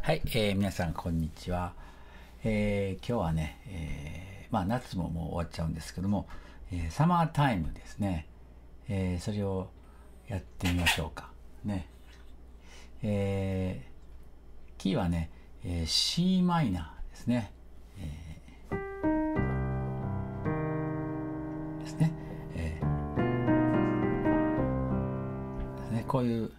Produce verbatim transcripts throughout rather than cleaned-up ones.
はい、えー皆さんこんにちは。えー今日はね、えーまあ夏ももう終わっちゃうんですけども、えーサマータイムですね、えーそれをやってみましょうかね。えーキーはね、えー C マイナーですね、えーですね、えーですね、こういう、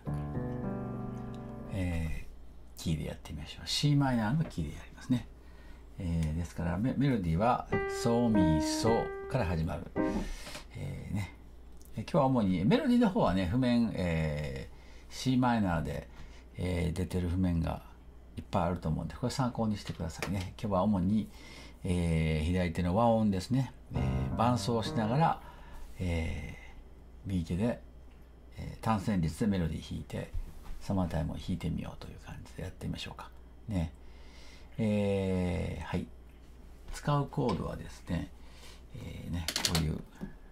えーキーでやってみましょう。 C マイナーのキーでやりますね。えーですからメメロディーはソミソから始まる、えーね、今日は主にメロディーの方はね譜面、えー、C マイナーで、えー、出てる譜面がいっぱいあると思うんで、これ参考にしてくださいね。今日は主に、えー、左手の和音ですね、えー、伴奏しながら、えー、右手で、えー、単旋律でメロディー弾いてサマータイムを弾いてみようという感じでやってみましょうかね。えー、はい、使うコードはですね、えー、ねこういう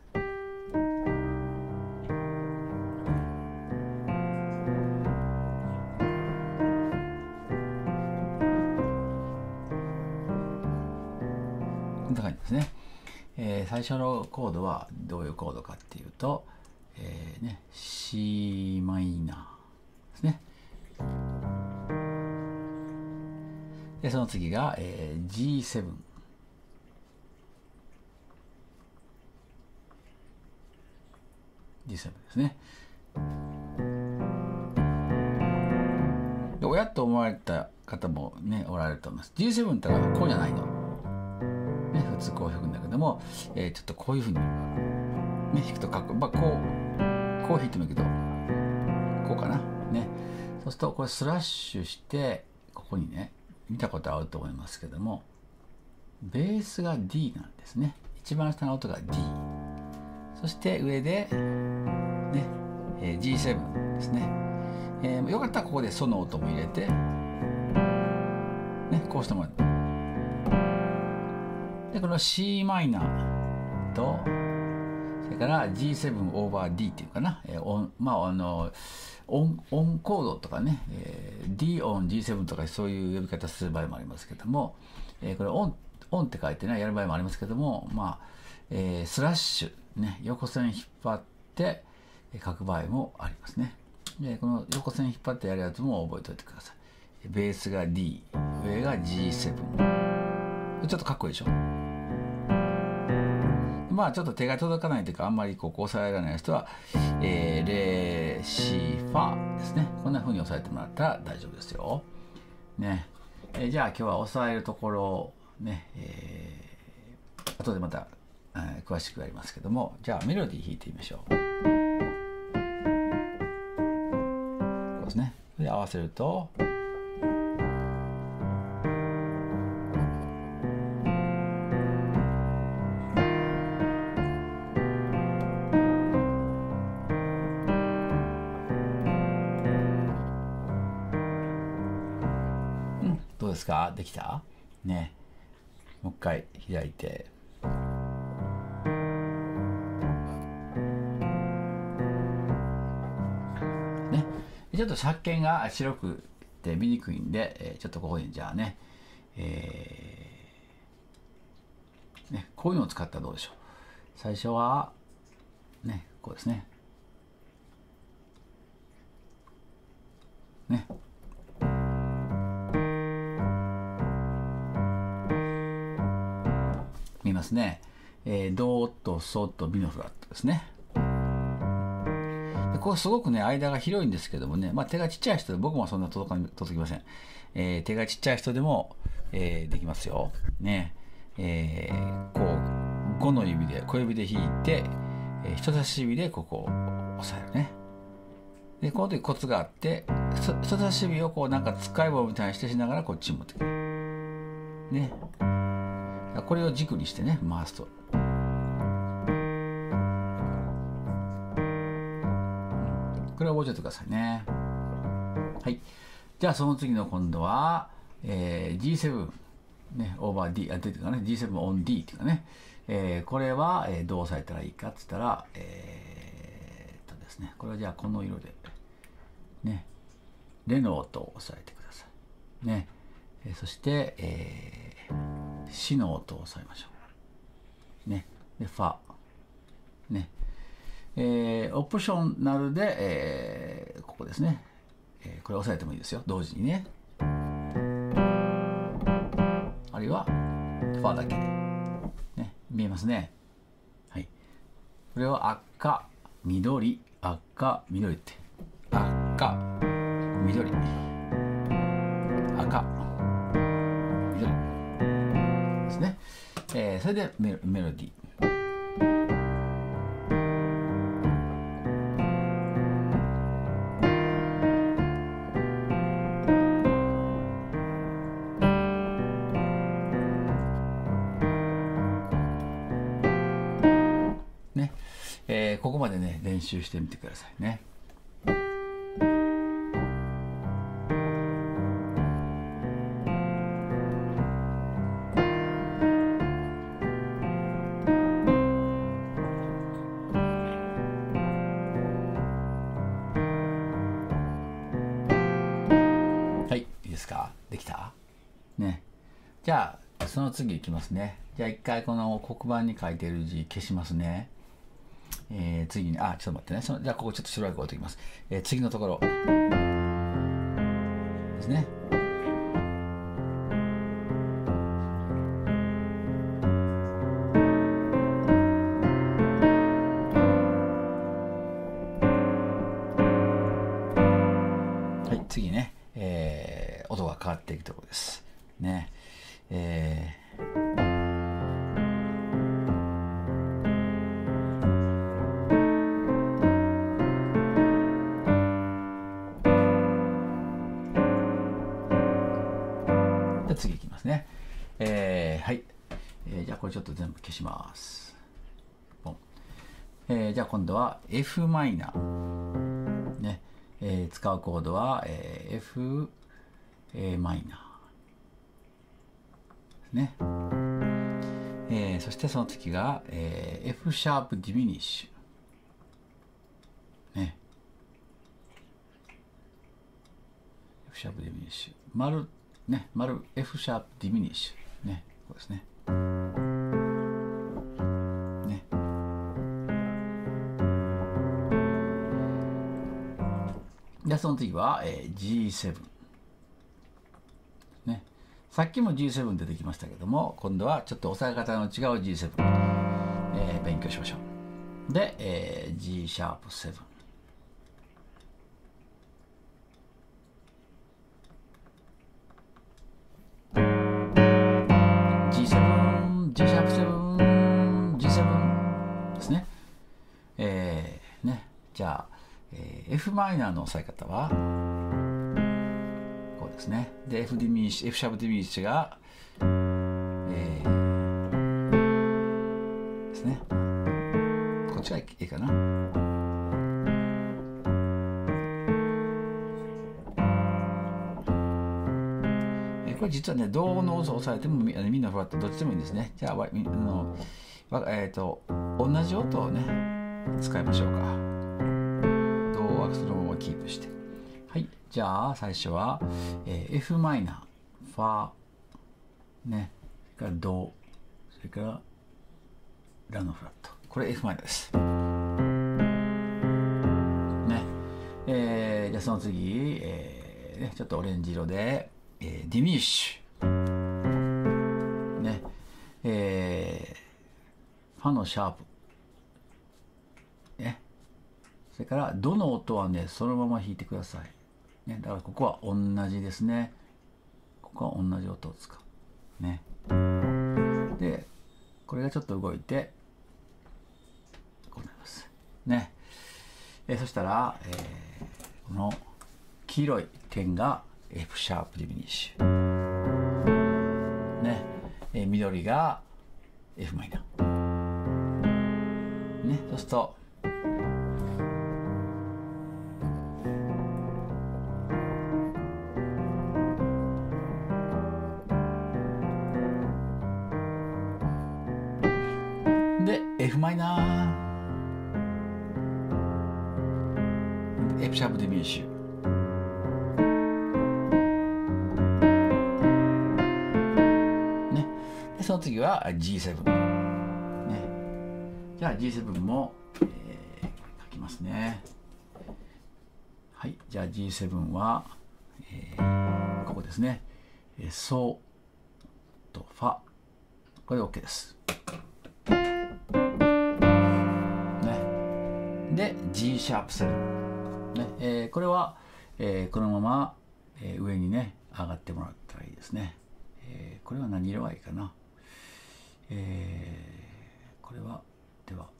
こんな感じですね。えー、最初のコードはどういうコードかっていうと、えーね、C マイナーですね。でその次が、えー、ジーセブン。ジーセブン ですね。で親と思われた方もねおられると思います。 ジーセブン ってのはこうじゃないの、ね、普通こう弾くんだけども、えー、ちょっとこういうふうに、ね、弾くとかっこいい、まあ、こうこう弾いてもいいけどこうかなね。そうするとこれスラッシュしてここにね見たことあると思いますけども、ベースが D なんですね。一番下の音が D、 そして上で、ねえー、ジーセブン ですね。えー、よかったらここでソの音も入れて、ね、こうしてもらう。でこの C マイナーとそれから ジーセブン オーバー D っていうかな、えー、オンまああのオンオンコードとかね、えー、D オン ジーセブン とかそういう呼び方する場合もありますけども、えー、これオンオンって書いてねやる場合もありますけども、まあ、えー、スラッシュね横線引っ張って書く場合もありますね。でこの横線引っ張ってやるやつも覚えておいてください。ベースが D、 上が ジーセブン、 ちょっとかっこいいでしょ。まあちょっと手が届かないというかあんまりここ押さえられない人は、えー、レシファですね。こんな風に押さえてもらったら大丈夫ですよね。えー、じゃあ今日は押さえるところをね、えー、後でまた、えー、詳しくやりますけども、じゃあメロディー弾いてみましょう。こうですね。で合わせるとどうですか？できた？ね。もう一回開いて。ね。ちょっと尺径が白くて見にくいんで、えー、ちょっとここにじゃあね、えー、ね、こういうのを使ったらどうでしょう。最初は、ね、こうですね。ね。見ますね。えー、ドとソとミのフラットですね。でこれすごくね間が広いんですけどもね、まあ、手がちっちゃい人で僕もそんな届か届きません。えー、手がちっちゃい人でも、えー、できますよ。ね。えー、こうごの指で小指で弾いて、えー、人差し指でここを押さえるね。でこの時コツがあって、人差し指をこうなんか使い棒みたいにしてしながらこっちに持ってくる。ね。これを軸にしてね回すと。これを覚えておいてくださいね。はい。じゃあその次の今度は、えー、ジーセブン、ね、オーバー D、あ、出てるかね、ジーセブン オン D っていうかね、えー、これは、えー、どう押さえたらいいかっつったら、えー、っとですね、これはじゃあこの色で、ね、レの音を押さえてください。 ね、えそして、えー、シの音を押さえましょう。ね、でファ、ね、えー、オプショナルで、えー、ここですね、えー、これ押さえてもいいですよ、同時にね。あるいはファだけで、ね、見えますね。はい、これを赤、緑、赤、緑って、赤、緑、赤、緑ですね。えー、それでメロ、メロディー。ね、えー、ここまでね練習してみてくださいね。はい、いいですか？できた？ね。じゃあその次いきますね。じゃあ一回この黒板に書いてる字消しますね。えー、次に、あ、ちょっと待ってね。そのじゃあここちょっと白い子置いておきます。えー、次のところですね。はい、次ね、えー、音が変わっていくところです。ね。えー次いきますね。えー、はい、えー、じゃあこれちょっと全部消します。えー、じゃあ今度は F マイナー、ね、えー、使うコードは、えー、F、えー、マイナーですね。えー、そしてその次が、えー、F シャープディミニッシュ、ね、F シャープディミニッシュ、丸ね、丸 F シャープディミニッシュ、ね、こうですね。ね。で、その次は、えー、ジーセブン。ね。さっきも ジーセブン 出てきましたけども、今度はちょっと押さえ方の違う ジーセブン、えー、勉強しましょう。で、えー、G シャープセブン。ジーセブン、G シャープセブン、ジーセブン ですね。えー、ね。じゃあ、えー、F マイナーの押さえ方は、こうですね。で、F ディミニッシュ、F シャープディミニッシュが、えー、ですね。こっちがいいかな。これ実はね、どの音を押さえてもみんなフラットどっちでもいいんですね。じゃあ、あのえーと、同じ音をね、使いましょうか。ドはそのままキープして。はい。じゃあ、最初は、えー、F マイナー、ファ、ね、それからド、それからラのフラット。これ F マイナーです。ね。えー、じゃあその次、えーね、ちょっとオレンジ色で、えー、ディミニッシュ。ね。えー、ファのシャープ。ね。それから、ドの音はね、そのまま弾いてください。ね。だからここは同じですね。ここは同じ音を使う。ね。で、これがちょっと動いて、こうなります。ね。えー、そしたら、えー、この黄色い点が F シャープディミニッシュ。ね。えー、緑が F マイナー。ね。そうすると、で、F マイナー、F シャープディミニッシュ。 その次は ジーセブン、ね、じゃあ ジーセブン も、えー、書きますね。はい、じゃあ ジーセブン は、えー、ここですね。ソとファ、これで OK です。ね、で G シャープセブン、ねえー、これは、えー、このまま、えー、上にね上がってもらったらいいですね。えー、これは何色がいいかな。えー、これはでは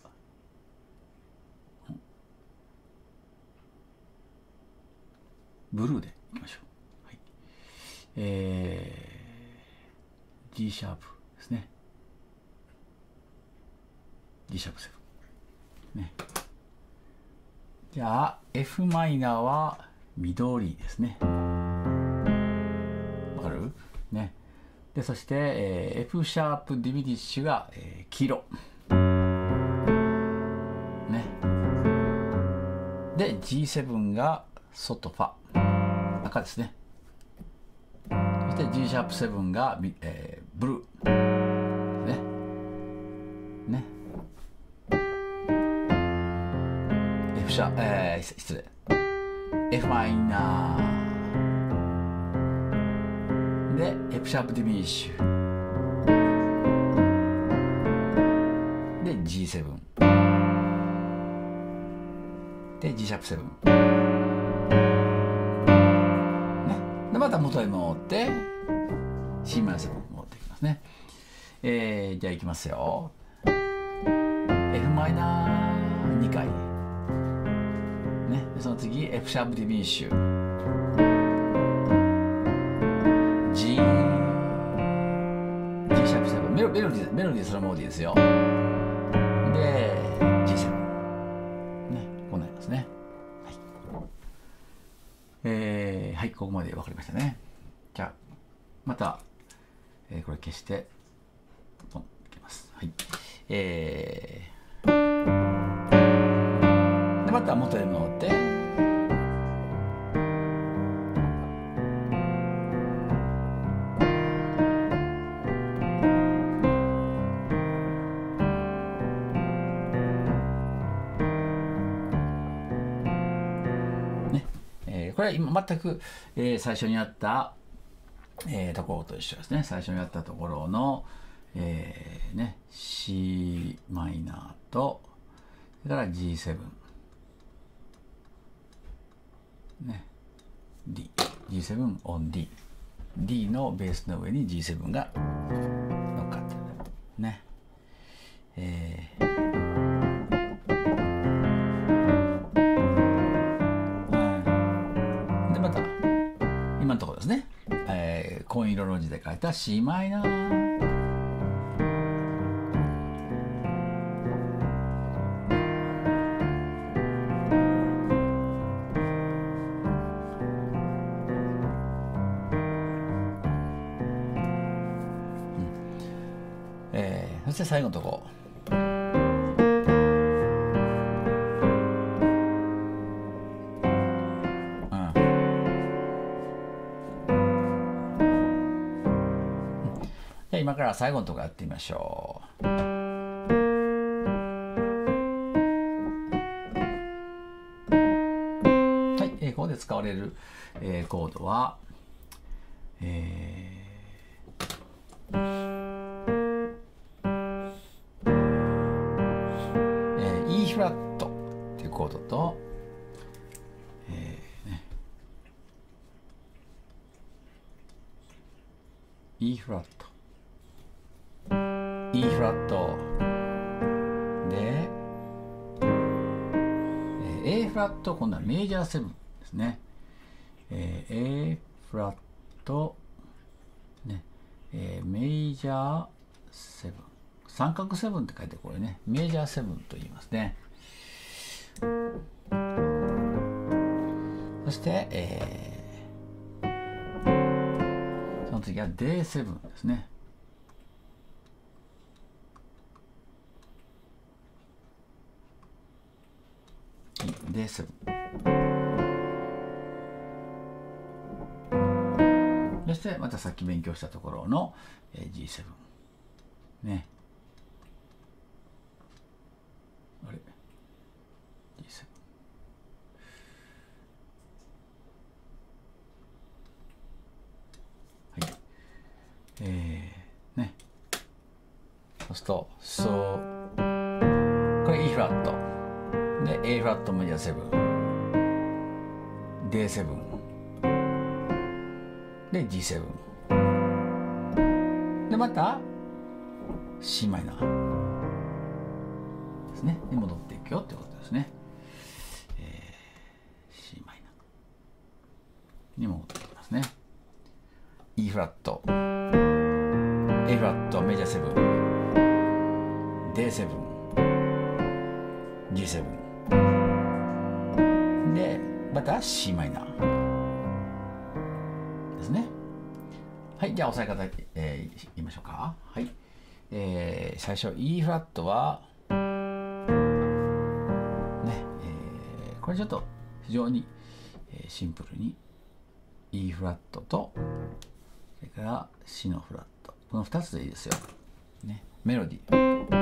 ブルーでいきましょう。はい、えー、G シャープですね。G シャープセブンね。じゃあ F マイナーは緑ですね。わかるね。でそして、えー、F シャープディミニッシュが、えー、黄色ね。で ジーセブン がソとファ、赤ですね。そして G シャープセブンが、えー、ブルーね。ね。F シャープ、えー、失礼。F マイナーで F シャープディミニッシュで ジーセブン で G シャープセブンね。でまた元に戻って シーマイナーセブン戻っていきますね。えー、じゃあいきますよ。 F マイナーにかいね。その次 F シャープディミニッシュ G G シャープセブン、メロメロディメロディそのままでいいですよ。で ジーセブン ね、こうなりますね。はい、えー、はい、ここまで分かりましたね。じゃあまた、えー、これ消してポンいきます。はい、えー、でまた元へ戻ってこれは今全く、えー、最初にやった、えー、ところと一緒ですね。最初にやったところの、えーね、C マイナーとそれから ジーセブン、ね、D、ジーセブン on D、D のベースの上に ジーセブン が乗っかってるね。えー今のところですね、えー、紺色の字で書いた C マイナー、うんえー、そして最後のところ今から最後のところやってみましょう。はい、えー、ここで使われる、えー、コードは、えーえー、E フラットっていうコードと、えーね、E フラットE フラットで、えー、A フラット、今度はメジャーセブンですね。えー、A フラット、ねえー、メジャーセブン、三角セブンって書いてこれね、メジャーセブンと言いますね。そして、えー、その次は ディーセブン ですね。ディーセブン。そしてまたさっき勉強したところの ジーセブン。 ね。あれ ジーセブン。はい。えー、ね。そうすると、そう、これ E フラット。で、A フラットメジャーセブン。ディーセブン。で、ジーセブン。で、また、C マイナー。ですね。に戻っていくよってことですね。えー、C マイナー。に戻っていきますね。E フラット。A フラットメジャーセブン。ディーセブン。ジーセブン。で、また C マイナー。ですね。はい、じゃあ押さえ方、えー、言いましょうか。はい。えー、最初 E フラットは、ね、えー、これちょっと非常に、えー、シンプルに E フラットと、それから C のフラット。このふたつでいいですよ。ね、メロディー。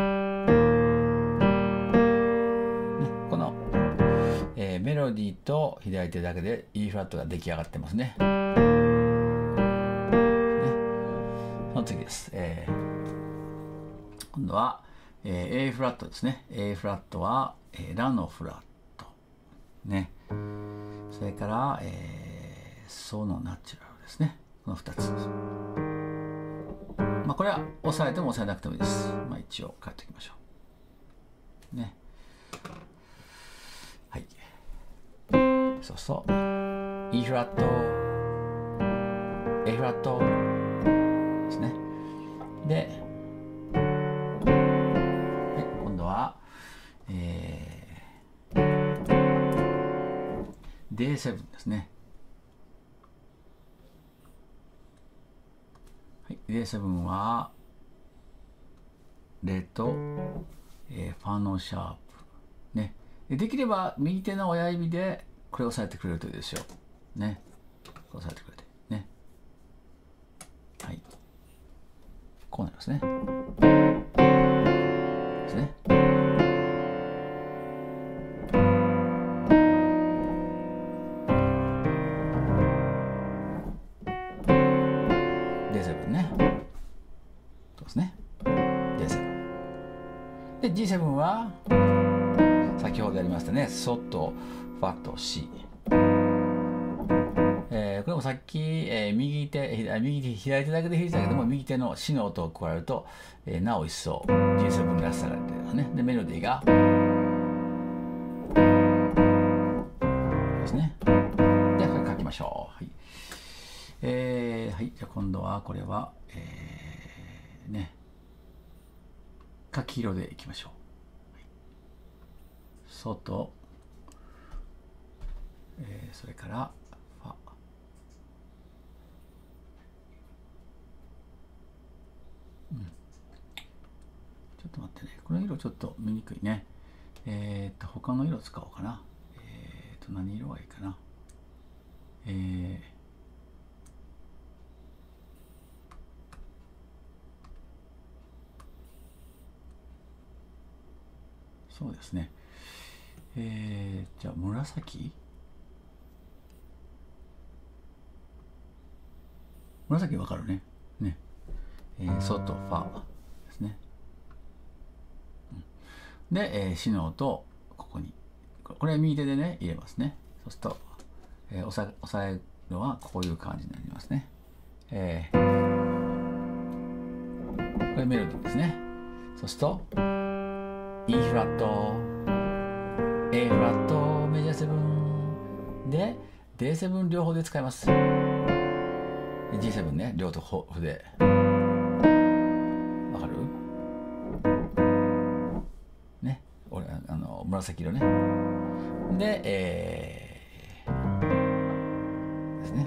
ね、この、えー、メロディーと左手だけで E フラットが出来上がってますね。ね、その次です。えー今度は、えー、A フラットですね。A フラットは、えー、ラのフラット。ね。それから、えー、ソのナチュラルですね。このふたつ。まあ、これは押さえても押さえなくてもいいです。まあ、一応書いておきましょう。ね。はい。そうそう。E フラット、A フラットですね。で、えー、ディーセブン ですね。はい、ディーセブン はレと、えー、ファのシャープね。できれば右手の親指でこれを押さえてくれるといいですよ。ね。押さえてくれてね。はい。こうなりますね。ですね。で ジーセブン は先ほどやりましたね。ソとファと C、えー、これもさっき、えー、右手右手左手だけで弾いてたけども、右手の C の音を加えると、えー、なお一層 ジーセブン らしさが出てるね。でメロディーがですね。でこれ書きましょう。はい、えー、はい、じゃあ今度はこれは、えー、ね書き色でいきましょう。ソと、えー、それからファ。うん。ちょっと待ってね。この色ちょっと見にくいね。えっと、他の色使おうかな。えっと、何色がいいかな。えー、そうですね。えー、じゃあ紫紫わかるね。ね。えー、ソとファですね。うん、で、えー、シの音をここに。これは右手でね、入れますね。そうすると、えー、押さ、押さえるのはこういう感じになりますね。えー、これメロディーですね。そうすると、E フラット、A フラット、メジャーセブンで、ディーセブン 両方で使います。ジーセブン ね、両と筆。わかる？ね、俺、あの、紫色ね。で、えー、ですね。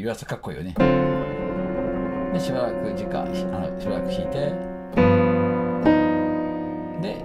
岩佐かっこいいよね。でしばらく時間あのしばらく弾いて、で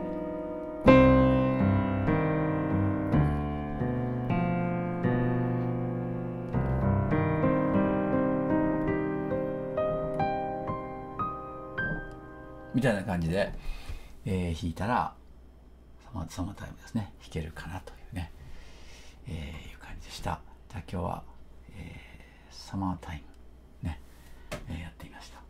みたいな感じで、えー、弾いたらサマサマータイムですね、弾けるかなというね、えー、いう感じでした。じゃあ今日は、えー、サマータイムね、えー、やってみました。